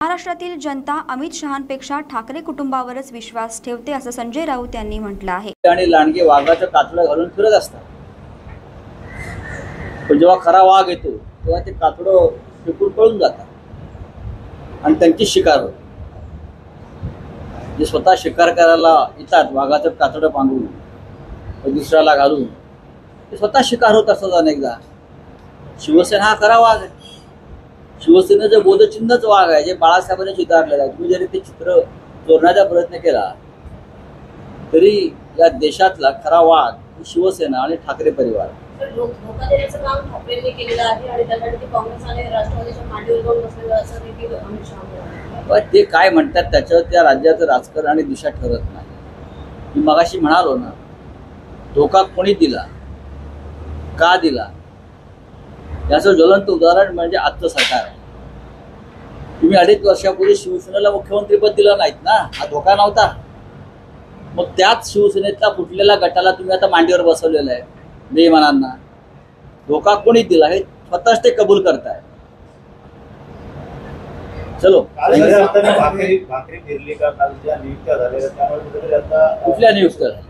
महाराष्ट्रातील जनता अमित शहांपेक्षा ठाकरे कुटुंबावरच विश्वास ठेवते असं संजय राऊत यांनी म्हटलं आहे। आणि लांडगे वाघाचं कातडं घालून फिरत असतात, पण जेव्हा खरा वाघ येतो तेव्हा ते कातडं फेकून पळून जातात आणि त्यांची शिकार होते। जे स्वतः शिकार करायला येतात वाघाचं कातडं पांघरून दुसऱ्याला घालून, ते स्वतः शिकार होत असतात अनेकदा। शिवसेना हा खरा वाघ आहे। शिवसेनेचं बोधचिन्हच वाघ आहे, जे बाळासाहेबांनी चितारलेलं आहे। तुम्ही जरी ते चित्र चोरण्याचा प्रयत्न केला तरी या देशातला खरा वाघ शिवसेना आणि ठाकरे परिवार। धोका देण्याचं काम ठाकरेंनी केलेलं आहे आणि त्यासाठी ते काँग्रेस आणि राष्ट्रवादीच्या मांडीवर जाऊन बसलेलं असं देखील अमित शहा म्हणाले। ते काय म्हणतात त्याच्यावर त्या राज्याचं राजकारण आणि दिशा ठरत नाही। मी मगाशी म्हणालो ना, धोका कोणी दिला, का दिला, याचं ज्वलंत उदाहरण म्हणजे आजचं सरकार आहे। तुम्ही 2.5 वर्षापूर्वी शिवसेनेला मुख्यमंत्रीपद दिलं नाहीत ना, हा धोका नव्हता। मग त्याच शिवसेनेतला फुटलेल्या गटाला तुम्ही आता मांडीवर बसवलेलं आहे बेईमानांना। धोका कोणी दिला हे स्वतःच ते कबूल करताय। चलो, कुठल्या नियुक्त्या झाल्या?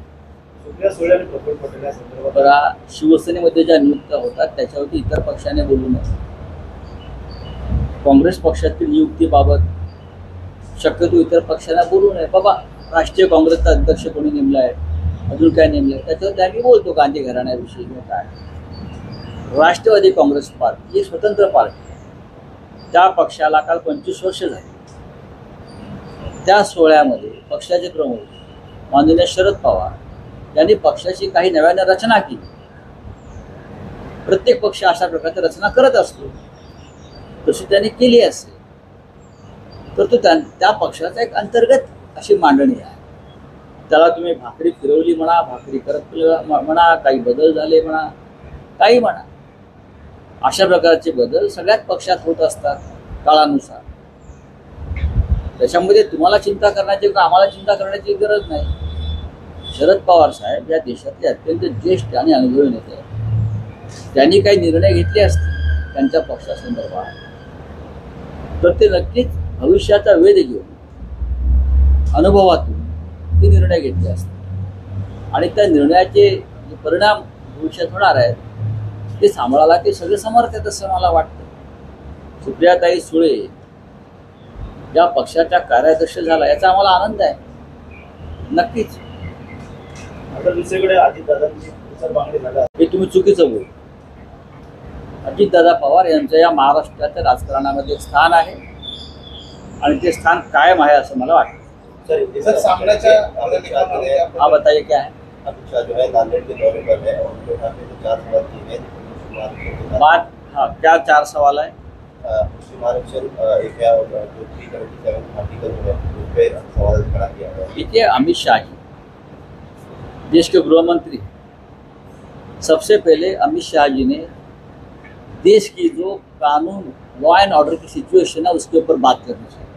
बघा, शिवसेनेमध्ये ज्या नियुक्त्या होतात त्याच्यावरती इतर पक्षाने बोलू नये। काँग्रेस पक्षातील नियुक्तीबाबत शक्यतो इतर पक्षांना बोलू नये। बाबा, राष्ट्रीय काँग्रेसचा अध्यक्ष कोणी नेमलाय, अजून काय नेमलंय त्याच्यावर आम्ही बोलतो, गांधी घराण्याविषयी किंवा काय। राष्ट्रवादी काँग्रेस पार्टी ही स्वतंत्र पार्टी, त्या पक्षाला काल 25 वर्ष झाली। त्या सोहळ्यामध्ये पक्षाचे प्रमुख माननीय शरद पवार यांनी पक्षाची काही नव्याने रचना केली। प्रत्येक पक्ष अशा प्रकारची रचना करत असतो, तशी त्यांनी केली असेल तर तो त्या पक्षाचा एक अंतर्गत अशी मांडणी आहे। त्याला तुम्ही भाकरी फिरवली म्हणा, भाकरी करत म्हणा, काही बदल झाले म्हणा, काही म्हणा, अशा प्रकारचे बदल सगळ्याच पक्षात होत असतात काळानुसार। त्याच्यामध्ये तुम्हाला चिंता करण्याची किंवा आम्हाला चिंता करण्याची गरज नाही। शरद पवार साहेब या देशातले अत्यंत ज्येष्ठ आणि अनुभवी नेते आहेत। त्यांनी काही निर्णय घेतले असतील त्यांच्या पक्षासंदर्भात तर ते नक्कीच भविष्याचा वेध घेऊन अनुभवातून ते निर्णय घेतले असतील आणि त्या निर्णयाचे जे परिणाम भविष्यात होणार आहेत ते सांभाळायला ते सगळे समर्थ आहेत असं मला वाटतं। सुप्रियाताई सुळे या पक्षाच्या कार्याध्यक्ष झाला याचा आम्हाला आनंद आहे, नक्कीच। दुसरीकडे अजितदादांची मागणी झाला हे तुम्ही चुकीचं बोल। अजितदादा पवार यांचं या महाराष्ट्राच्या राजकारणामध्ये एक स्थान आहे आणि ते स्थान कायम आहे असं मला वाटतं। हाँ, बताइए क्या है? अमित शाह जो है नांदेड़ के दौरे पर है और उन्होंने 4 सवाल किए हैं। बात, हाँ, क्या 4 सवाल है? मुस्लिम आरक्षण एक है और जो 377 आर्टिकल है उस पर सवाल खड़ा किया है। देखिए, अमित शाह जी देश के गृह मंत्री, सबसे पहले अमित शाह जी ने देश की जो कानून, लॉ एंड ऑर्डर की सिचुएशन है उसके ऊपर बात करनी चाहिए।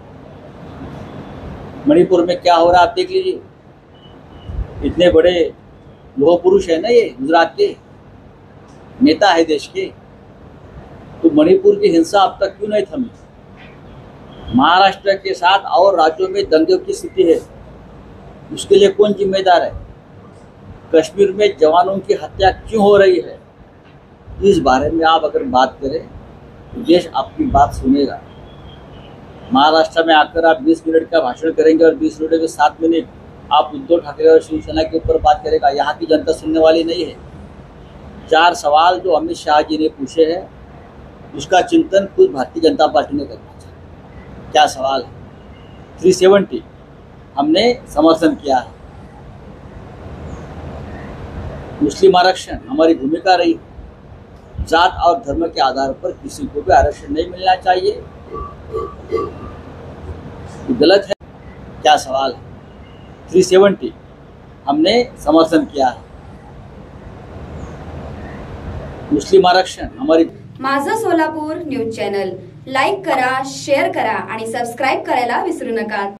मणिपुर में क्या हो रहा है आप देख लीजिए। इतने बड़े लोह पुरुष है ना, ये गुजरात के नेता है देश के, तो मणिपुर की हिंसा अब तक क्यों नहीं थमी? महाराष्ट्र के साथ और राज्यों में दंगे की स्थिति है, उसके लिए कौन जिम्मेदार है? कश्मीर में जवानों की हत्या क्यों हो रही है? इस बारे में आप अगर बात करें तो देश आपकी बात सुनेगा। महाराष्ट्र में आकर आप 20 मिनट का भाषण करेंगे और 20 मिनट के 7 मिनट आप उद्धव ठाकरे और शिवसेना के ऊपर बात करेगा, यहाँ की जनता सुनने वाली नहीं है। 4 सवाल जो अमित शाह जी ने पूछे हैं उसका चिंतन खुद भारतीय जनता पार्टी ने करना चाहिए। क्या सवाल है? 370 हमने समर्थन किया है। मुस्लिम आरक्षण हमारी भूमिका रही। जात और धर्म के आधार पर किसी को भी आरक्षण नहीं मिलना चाहिए, गलत है। क्या सवाल है? 370 हमने समर्थन किया है। मुस्लिम आरक्षण हमारी। माझं सोलापूर न्यूज चॅनल लाईक करा, शेअर करा आणि सबस्क्राईब करायला विसरू नका।